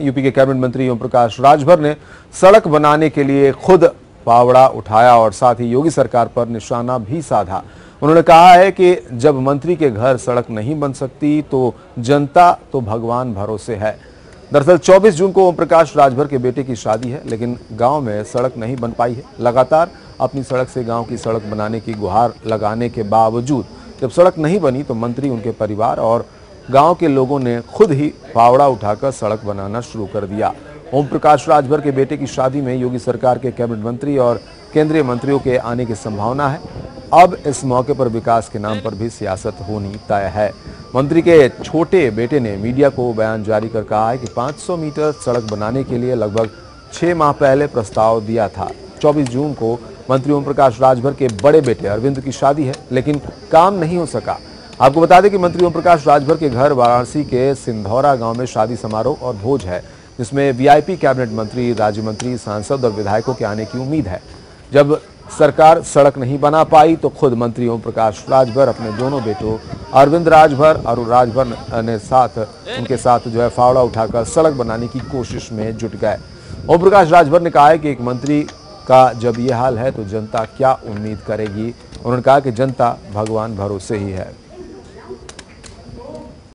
UP के cabinet मंत्री ओम प्रकाश राजभर ने सड़क बनाने के लिए खुद फावड़ा उठाया और साथ ही योगी सरकार पर निशाना भी साधा। उन्होंने कहा है कि जब मंत्री के घर सड़क नहीं बन सकती तो जनता तो भगवान भरोसे है। दरअसल 24 जून को ओम प्रकाश राजभर के बेटे की शादी है, लेकिन गांव में सड़क नहीं बन पाई है। लगातार अपनी सड़क से गांव की सड़क बनाने की गुहार लगाने के बावजूद जब सड़क नहीं बनी तो मंत्री, उनके परिवार और गांव के लोगों ने खुद ही फावड़ा उठाकर सड़क बनाना शुरू कर दिया। ओम प्रकाश राजभर के बेटे की शादी में योगी सरकार के कैबिनेट मंत्री और केंद्रीय मंत्रियों के आने की संभावना है। अब इस मौके पर विकास के नाम पर भी सियासत होनी तय है। मंत्री के छोटे बेटे ने मीडिया को बयान जारी कर कहा है कि 500 मीटर सड़क बनाने के लिए लगभग 6 माह पहले प्रस्ताव दिया था। 24 जून को मंत्री ओम प्रकाश राजभर के बड़े बेटे अरविंद की शादी है, लेकिन काम नहीं हो सका। आपको बता दें कि मंत्री ओम प्रकाश राजभर के घर वाराणसी के सिंधौरा गांव में शादी समारोह और भोज है, जिसमें वीआईपी कैबिनेट मंत्री, राज्य मंत्री, सांसद और विधायकों के आने की उम्मीद है। जब सरकार सड़क नहीं बना पाई तो खुद मंत्री ओम प्रकाश राजभर अपने दोनों बेटों अरविंद राजभर और राजभर ने उनके साथ फावड़ा उठाकर सड़क बनाने की कोशिश में जुट गए। ओम प्रकाश राजभर ने कहा है कि एक मंत्री का जब ये हाल है तो जनता क्या उम्मीद करेगी। उन्होंने कहा कि जनता भगवान भरोसे ही है।